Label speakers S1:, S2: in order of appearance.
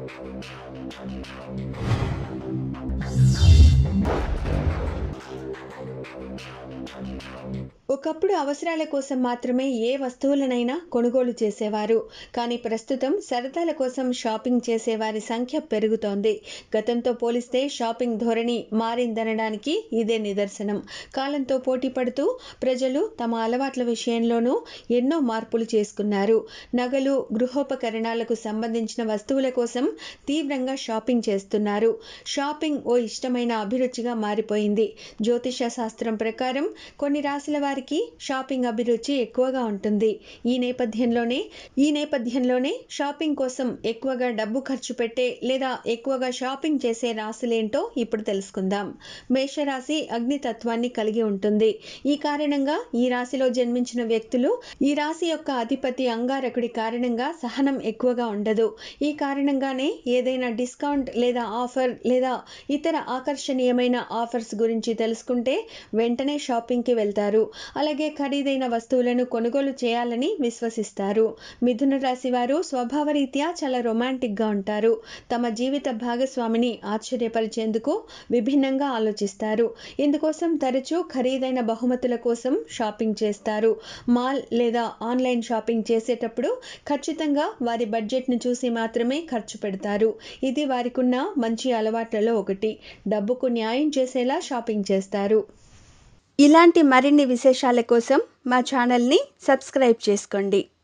S1: ఒకప్పుడు అవసరాల కోసం మాత్రమే ఏ వస్తువులనైనా కొనుగోలు చేసేవారు. కానీ ప్రస్తుతం సరదాల కోసం షాపింగ్ చేసేవారి సంఖ్య పెరుగుతోంది. గతంతో పోలిస్తే షాపింగ్ ధోరణి మారిందనడానికి ఇదే నిదర్శనం. కాలంతో పోటీ పడుతూ ప్రజలు తమ అలవాట్ల విషయంలోనూ ఎన్నో మార్పులు చేసుకున్నారు. నగలు, గృహోపకరణాలకు సంబంధించిన వస్తువుల కోసం తీవ్రంగా షాపింగ్ చేస్తున్నారు. షాపింగ్ ఓ ఇష్టమైన అభిరుచిగా మారిపోయింది. జ్యోతిష శాస్త్రం ప్రకారం కొన్ని రాశుల వారికి షాపింగ్ అభిరుచి ఎక్కువగా ఉంటుంది. ఈ నేపథ్యంలోనే షాపింగ్ కోసం ఎక్కువగా డబ్బు ఖర్చు పెట్టే లేదా ఎక్కువగా షాపింగ్ చేసే రాశులేంటో ఇప్పుడు తెలుసుకుందాం. మేషరాశి అగ్నితత్వాన్ని కలిగి ఉంటుంది. ఈ కారణంగా ఈ రాశిలో జన్మించిన వ్యక్తులు ఈ రాశి యొక్క అధిపతి అంగారకుడి కారణంగా సహనం ఎక్కువగా ఉండదు. ఈ కారణంగానే ఏదైనా డిస్కౌంట్ లేదా ఆఫర్ లేదా ఇతర ఆకర్షణీయమైన ఆఫర్స్ గురించి తెలుసుకుంటే వెంటనే షాపింగ్కి వెళ్తారు. అలాగే ఖరీదైన వస్తువులను కొనుగోలు చేయాలని విశ్వసిస్తారు. మిథున రాశి వారు స్వభావరీత్యా చాలా రొమాంటిక్గా ఉంటారు. తమ జీవిత భాగస్వామిని ఆశ్చర్యపరిచేందుకు విభిన్నంగా ఆలోచిస్తారు. ఇందుకోసం తరచూ ఖరీదైన బహుమతుల కోసం షాపింగ్ చేస్తారు. మాల్ లేదా ఆన్లైన్ షాపింగ్ చేసేటప్పుడు ఖచ్చితంగా వారి బడ్జెట్ను చూసి మాత్రమే ఖర్చు పెడతారు. ఇది వారికున్న మంచి అలవాట్లలో ఒకటి. డబ్బుకు న్యాయం చేసేలా షాపింగ్ చేస్తారు. ఇలాంటి మరిన్ని విశేషాల కోసం మా ఛానల్ని సబ్స్క్రైబ్ చేసుకోండి.